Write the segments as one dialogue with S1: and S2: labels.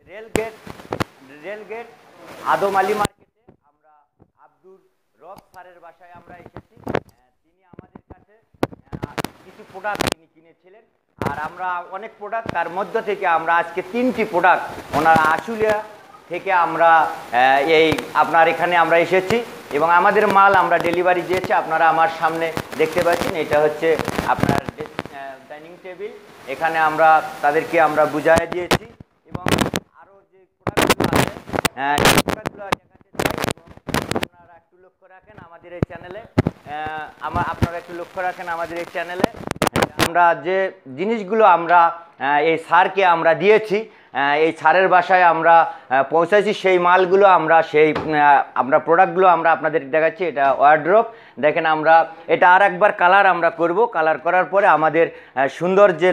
S1: Rail gate rail gate আদম আলী মার্কেটে আমরা আব্দুর রব স্যারের বাসায় আমরা এসেছি। তিনি আমাদের কাছে কিছু প্রোডাক্ট তিনি কিনেছিলেন, আর আমরা অনেক প্রোডাক্ট, তার মধ্য থেকে আমরা আজকে 3টি প্রোডাক্ট ওনার আশুলিয়া থেকে আমরা এই আপনার এখানে আমরা এসেছি এবং আমাদের মাল আমরা ডেলিভারি দিয়েছি। আপনারা আমার সামনে দেখতে পাচ্ছেন, এটা হচ্ছে আপনার ডাইনিং টেবিল। এখানে আমরা তাদেরকে আমরা বুঝাই দিয়েছি এবং আরও যে প্রোডাক্টগুলো আছে এই প্রোডাক্টগুলো দেখাতে চাই। এবং আপনারা একটু লক্ষ্য রাখেন আমাদের এই চ্যানেলে, আপনারা একটু লক্ষ্য রাখেন আমাদের এই চ্যানেলে আমরা যে জিনিসগুলো আমরা এই স্যারকে আমরা দিয়েছি, এই স্যারের বাসায় আমরা পৌঁছাইছি, সেই মালগুলো আমরা আমরা প্রোডাক্টগুলো আমরা আপনাদের দেখাচ্ছি। এটা ওয়ার্ড্রোব, দেখেন আমরা এটা আর একবার কালার আমরা করব। কালার করার পরে আমাদের সুন্দর যে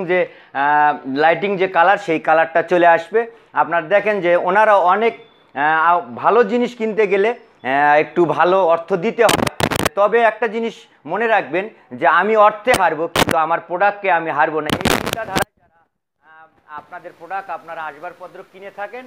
S1: লাইটিং যে কালার, সেই কালারটা চলে আসবে। আপনারা দেখেন যে ওনারা অনেক ভালো জিনিস কিনতে গেলে একটু ভালো অর্থ দিতে হয়। তবে একটা জিনিস মনে রাখবেন যে আমি অর্থে হারবো, কিন্তু আমার প্রোডাক্টকে আমি হারবো না। এই চিন্তাধারায় যারা আপনাদের প্রোডাক্ট আপনারা আসবাবপত্র কিনে থাকেন,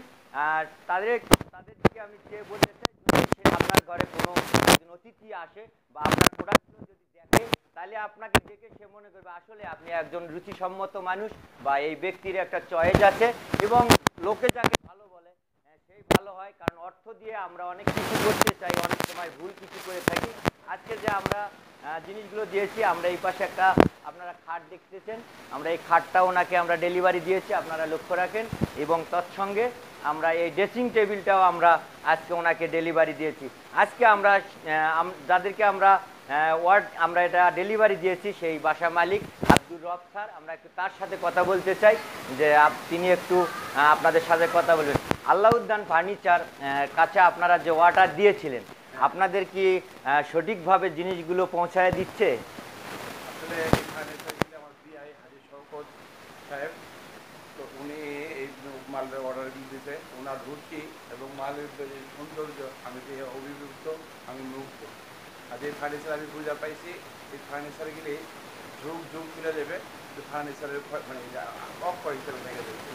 S1: তাদেরকে আমি বলতে চাই, যদি আপনার ঘরে কোনো অতিথি আসে বা আপনার প্রোডাক্টগুলো যদি দেখে, তাহলে আপনাকে দেখে সে মনে করবে আসলে আপনি একজন রুচিসম্মত মানুষ বা এই ব্যক্তির একটা চয়েস আছে এবং লোকে যাকে ভালো বলে সেই ভালো হয়। কারণ অর্থ দিয়ে আমরা অনেক কিছু করতে চাই, অনেক সময় ভুল কিছু করে থাকি। আজকে যে আমরা জিনিসগুলো দিয়েছি, আমরা এই পাশে একটা আপনারা খাট দেখতেছেন, আমরা এই খাটটা ওনাকে আমরা ডেলিভারি দিয়েছি, আপনারা লক্ষ্য রাখেন। এবং তৎসঙ্গে আমরা এই ড্রেসিং টেবিলটাও আমরা আজকে ওনাকে ডেলিভারি দিয়েছি। আজকে আমরা যাদেরকে আমরা আমরা এটা ডেলিভারি দিয়েছি, সেই বাসা মালিক আব্দুর রব স্যার, আমরা একটু তার সাথে কথা বলতে চাই যে তিনি একটু আপনাদের সাথে কথা বলবেন। আল্লাউদ্দান ফার্নিচার কাছে আপনারা যে অর্ডার দিয়েছিলেন, আপনাদের কি সঠিকভাবে জিনিসগুলো পৌঁছায় দিচ্ছে?
S2: আসলে আমার বিআই হাজি শওকত সাহেব, তো উনি এই মালের অর্ডার দিতে ওনার রুচি এবং মালের সৌন্দর্য আমি অভিভূত, আমি মুগ্ধ। আর যে ফার্নিচার আমি বুঝা পাইছি, এই ফার্নিচার গেলে যুগ যুগ তুলে দেবে, ফার্নিচারের মানে অক্ষয় হিসেবে ভেঙে দেবে।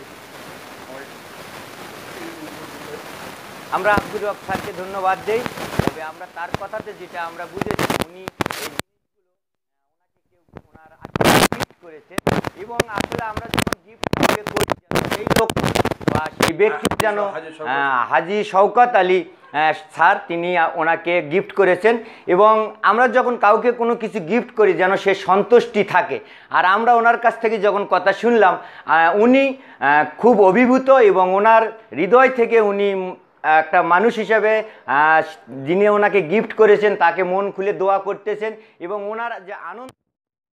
S1: আমরা আব্দুর রব স্যারকে ধন্যবাদ দেই। তবে আমরা তার কথাতে যেটা আমরা বুঝেছি, উনি এই জিনিসগুলো ওনাকে কেউ ওনার গিফট করেছে এবং আসলে আমরা যখন গিফট করি সেই লোক বা সেই ব্যক্তি যেন হাজি শওকত আলী স্যার, তিনি ওনাকে গিফট করেছেন। এবং আমরা যখন কাউকে কোনো কিছু গিফট করি যেন সে সন্তুষ্টি থাকে। আর আমরা ওনার কাছ থেকে যখন কথা শুনলাম, উনি খুব অভিভূত এবং ওনার হৃদয় থেকে উনি একটা মানুষ হিসাবে যিনি ওনাকে গিফট করেছেন তাকে মন খুলে দোয়া করতেছেন এবং ওনার যে আনন্দ